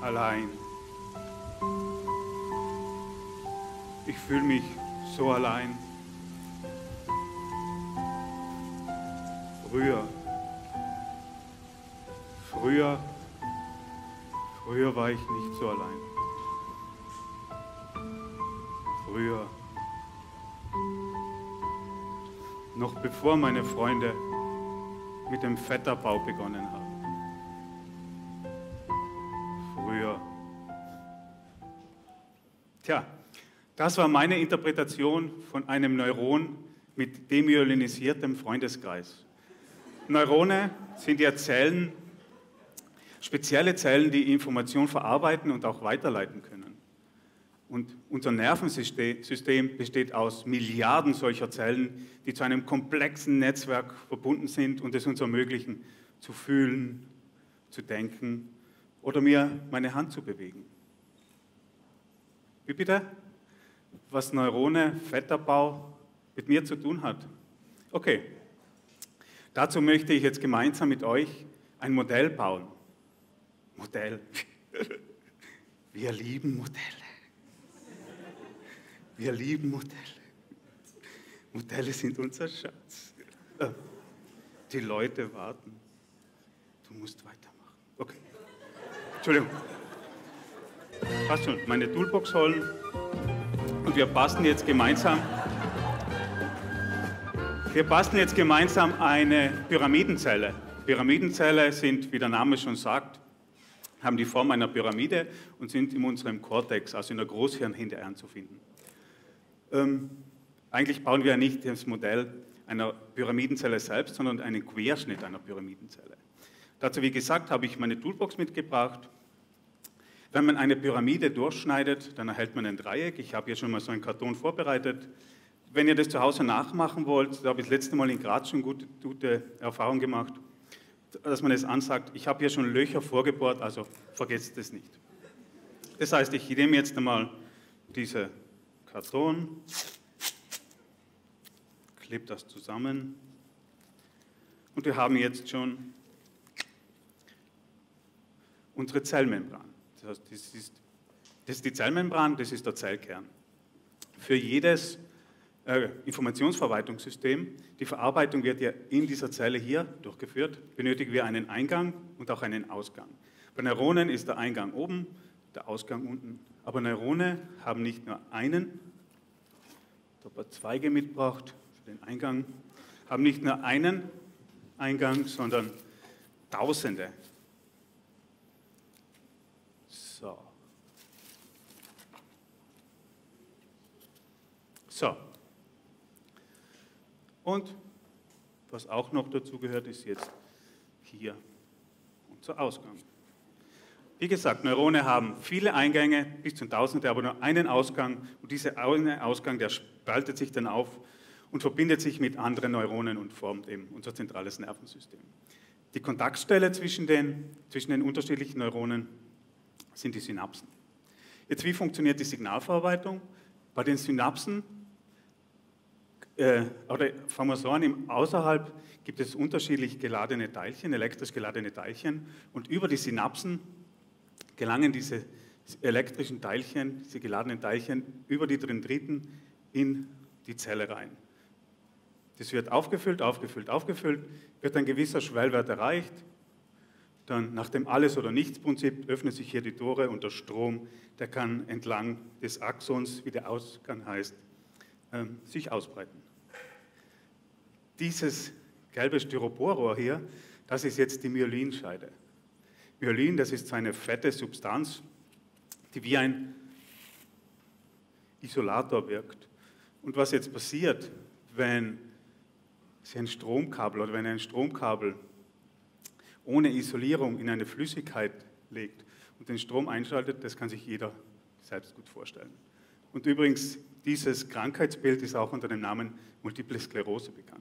allein. Ich fühle mich so allein. Früher war ich nicht so allein. Früher. Noch bevor meine Freunde mit dem Fettabbau begonnen haben. Früher. Tja, das war meine Interpretation von einem Neuron mit demyelinisiertem Freundeskreis. Neurone sind ja Zellen, spezielle Zellen, die Information verarbeiten und auch weiterleiten können. Und unser Nervensystem besteht aus Milliarden solcher Zellen, die zu einem komplexen Netzwerk verbunden sind und es uns ermöglichen, zu fühlen, zu denken oder mir meine Hand zu bewegen. Wie bitte? Was Neurone, Fettabbau mit mir zu tun hat? Okay, dazu möchte ich jetzt gemeinsam mit euch ein Modell bauen. Modell. Wir lieben Modelle. Wir lieben Modelle. Modelle sind unser Schatz. Die Leute warten. Du musst weitermachen. Okay. Entschuldigung. Passt schon. Meine Toolbox holen. Und wir basteln jetzt gemeinsam eine Pyramidenzelle. Pyramidenzelle sind, wie der Name schon sagt, haben die Form einer Pyramide und sind in unserem Kortex, also in der Großhirnrinde, anzufinden. Eigentlich bauen wir ja nicht das Modell einer Pyramidenzelle selbst, sondern einen Querschnitt einer Pyramidenzelle. Dazu, wie gesagt, habe ich meine Toolbox mitgebracht. Wenn man eine Pyramide durchschneidet, dann erhält man ein Dreieck. Ich habe hier schon mal so einen Karton vorbereitet. Wenn ihr das zu Hause nachmachen wollt, da habe ich das letzte Mal in Graz schon gute Erfahrung gemacht, dass man es ansagt, ich habe hier schon Löcher vorgebohrt, also vergesst es nicht. Das heißt, ich nehme jetzt einmal diese Karton, klebe das zusammen und wir haben jetzt schon unsere Zellmembran. Das heißt, das ist die Zellmembran, das ist der Zellkern. Für jedes Informationsverwaltungssystem, die Verarbeitung wird ja in dieser Zelle hier durchgeführt, benötigen wir einen Eingang und auch einen Ausgang. Bei Neuronen ist der Eingang oben, der Ausgang unten. Aber Neurone haben nicht nur einen, ich habe ein paar Zweige mitgebracht für den Eingang, haben nicht nur einen Eingang, sondern Tausende. So. Und was auch noch dazu gehört, ist jetzt hier unser Ausgang. Wie gesagt, Neurone haben viele Eingänge, bis zu Tausende, aber nur einen Ausgang. Und dieser eine Ausgang, der spaltet sich dann auf und verbindet sich mit anderen Neuronen und formt eben unser zentrales Nervensystem. Die Kontaktstelle zwischen den unterschiedlichen Neuronen sind die Synapsen. Jetzt, wie funktioniert die Signalverarbeitung? Bei den Synapsen, oder fangen wir so an, außerhalb gibt es unterschiedlich geladene Teilchen, elektrisch geladene Teilchen, und über die Synapsen gelangen diese elektrischen Teilchen, diese geladenen Teilchen, über die Dendriten in die Zelle rein. Das wird aufgefüllt, wird ein gewisser Schwellwert erreicht, dann nach dem Alles- oder Nichts-Prinzip öffnen sich hier die Tore und der Strom, der kann entlang des Axons, wie der Ausgang heißt, sich ausbreiten. Dieses gelbe Styroporrohr hier, das ist jetzt die Myelinscheide. Myelin, das ist so eine fette Substanz, die wie ein Isolator wirkt. Und was jetzt passiert, wenn Sie ein Stromkabel oder wenn ein Stromkabel ohne Isolierung in eine Flüssigkeit legt und den Strom einschaltet, das kann sich jeder selbst gut vorstellen. Und übrigens, dieses Krankheitsbild ist auch unter dem Namen Multiple Sklerose bekannt.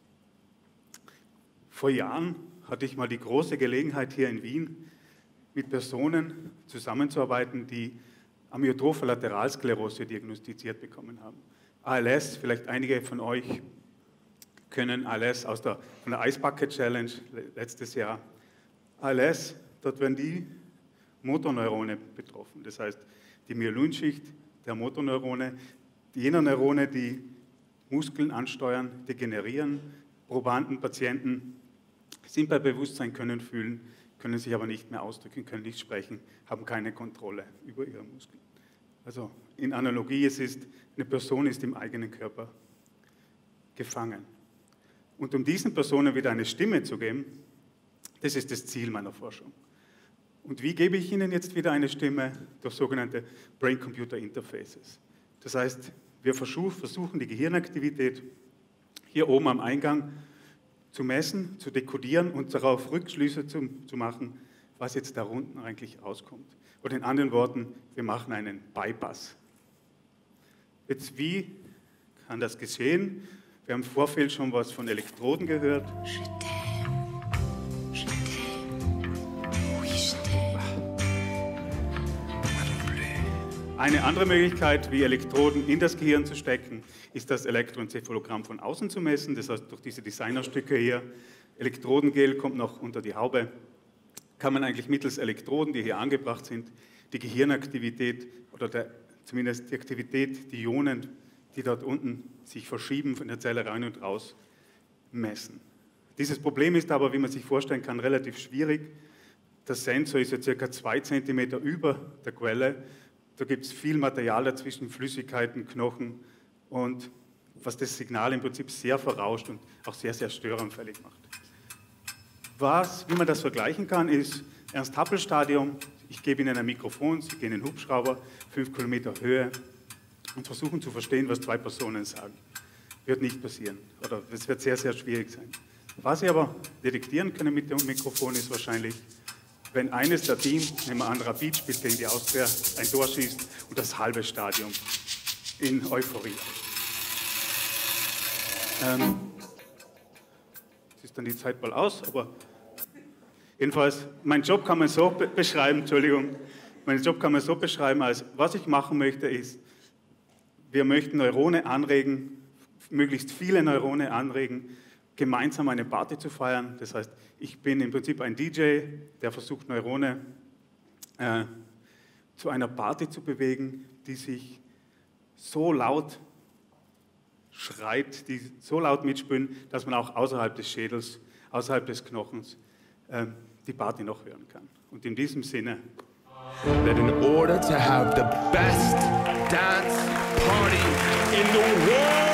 Vor Jahren hatte ich mal die große Gelegenheit, hier in Wien mit Personen zusammenzuarbeiten, die Amyotrophe Lateralsklerose diagnostiziert bekommen haben. ALS, vielleicht einige von euch können ALS von der Ice Bucket Challenge letztes Jahr. ALS, dort werden die Motorneurone betroffen. Das heißt, die Myelinschicht der Motorneurone, jener Neurone, die Muskeln ansteuern, degenerieren. Probanden, Patienten sind bei Bewusstsein, können fühlen, können sich aber nicht mehr ausdrücken, können nicht sprechen, haben keine Kontrolle über ihre Muskeln. Also in Analogie, eine Person ist im eigenen Körper gefangen. Und um diesen Personen wieder eine Stimme zu geben, das ist das Ziel meiner Forschung. Und wie gebe ich ihnen jetzt wieder eine Stimme? Durch sogenannte Brain-Computer-Interfaces. Das heißt, wir versuchen die Gehirnaktivität hier oben am Eingang zu messen, zu dekodieren und darauf Rückschlüsse zu machen, was jetzt da unten eigentlich rauskommt. Oder in anderen Worten, wir machen einen Bypass. Jetzt, wie kann das geschehen? Wir haben im Vorfeld schon was von Elektroden gehört. Eine andere Möglichkeit, wie Elektroden in das Gehirn zu stecken, ist das Elektroenzephalogramm von außen zu messen. Das heißt, durch diese Designerstücke hier, Elektrodengel kommt noch unter die Haube, kann man eigentlich mittels Elektroden, die hier angebracht sind, die Gehirnaktivität oder zumindest die Aktivität, die Ionen, die dort unten sich verschieben von der Zelle rein und raus, messen. Dieses Problem ist aber, wie man sich vorstellen kann, relativ schwierig. Der Sensor ist ja ca. 2 cm über der Quelle. Da gibt es viel Material dazwischen, Flüssigkeiten, Knochen und was das Signal im Prinzip sehr verrauscht und auch sehr, sehr störanfällig macht. Wie man das vergleichen kann, ist Ernst-Happel-Stadium. Ich gebe Ihnen ein Mikrofon, Sie gehen in den Hubschrauber, 5 Kilometer Höhe und versuchen zu verstehen, was 2 Personen sagen. Wird nicht passieren oder es wird sehr, sehr schwierig sein. Was Sie aber detektieren können mit dem Mikrofon ist wahrscheinlich, wenn eines der Teams, nehmen wir an, Rapid spielt gegen die Austria, ein Tor schießt und das halbe Stadion in Euphorie. Jetzt ist dann die Zeit mal aus, aber jedenfalls, meinen Job kann man so beschreiben, als was ich machen möchte ist, wir möchten Neurone anregen, möglichst viele Neurone anregen, gemeinsam eine Party zu feiern. Das heißt, ich bin im Prinzip ein DJ, der versucht, Neurone zu einer Party zu bewegen, die sich so laut schreit, die so laut mitspielen, dass man auch außerhalb des Schädels, außerhalb des Knochens die Party noch hören kann. Und in diesem Sinne. That in order to have the best dance party in the world,